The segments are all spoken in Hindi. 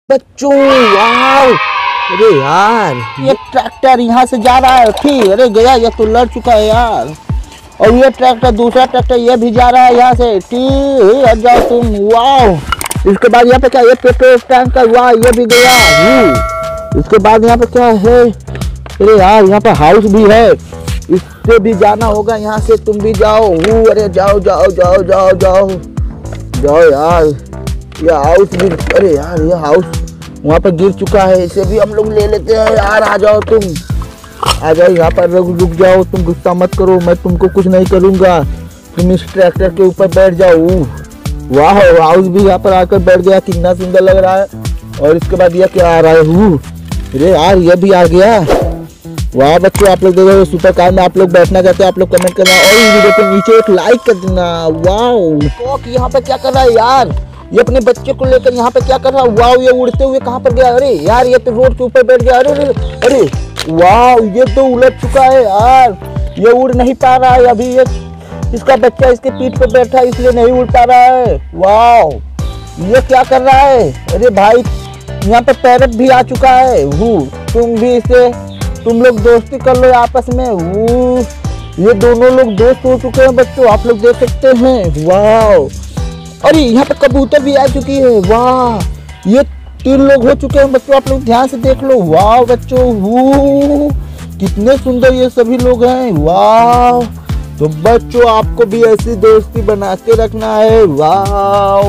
बच्चों वाव। अरे यार ये ट्रैक्टर यहाँ से जा रहा है ठीक। अरे गया, ये तो लड़ चुका है यार। और ये ट्रैक्टर, दूसरा ट्रैक्टर ये भी जा रहा है यहाँ से ठीक। हट जाओ तुम। वाव। इसके बाद यहाँ पे क्या, ये पेट्रोल टैंक का, वाह ये भी गया। इसके बाद यहाँ पे क्या है, अरे यार यहाँ पे हाउस भी है, इससे भी जाना होगा यहाँ से। तुम भी जाओ। अरे जाओ जाओ जाओ जाओ जाओ जाओ यार। ये हाउस भी, अरे यार ये हाउस वहाँ पर गिर चुका है, इसे भी हम लोग ले लेते हैं यार। आ जाओ तुम, आ जाओ यहाँ पर, रुक जाओ तुम, गुस्सा मत करो, मैं तुमको कुछ नहीं करूँगा। तुम इस ट्रैक्टर के ऊपर बैठ जाओ। वाह, हाउस भी यहाँ पर आकर बैठ गया, कितना सुंदर लग रहा है। और इसके बाद ये क्या आ रहा है, अरे यार ये भी आ गया। वाह बच्चों, आप लोग देखो सुपर कार में आप लोग बैठना चाहते हैं, आप लोग कमेंट करना और इस वीडियो के नीचे एक लाइक कर देना। वाह, यहाँ पे क्या कर रहा है यार, ये अपने बच्चे को लेकर यहाँ पे क्या कर रहा है। वाह, ये उड़ते हुए कहाँ पर गया। अरे यार ये तो रोड के ऊपर बैठ गया। अरे अरे वाह, ये तो उलट चुका है यार, ये उड़ नहीं पा रहा है अभी। ये इसका बच्चा इसके पीठ पर बैठा है इसलिए नहीं उड़ पा रहा है। वाह, ये क्या कर रहा है। अरे भाई यहाँ पे पैरट भी आ चुका है। तुम भी इसे, तुम लोग दोस्ती कर लो आपस में। ये दोनों लोग दोस्त हो चुके हैं बच्चों, आप लोग देख सकते हैं। वाह, अरे यहाँ पे कबूतर भी आ चुकी है। वाह, ये 3 लोग हो चुके हैं बच्चों, आप लोग ध्यान से देख लो। वाह बच्चों, कितने सुंदर ये सभी लोग हैं। वाह, तो बच्चों आपको भी ऐसी दोस्ती बना के रखना है। वाह,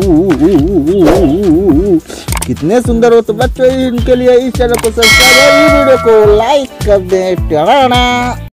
कितने सुंदर हो। तो बच्चों इनके लिए इस चैनल को सब्सक्राइब और वीडियो को लाइक कर दें।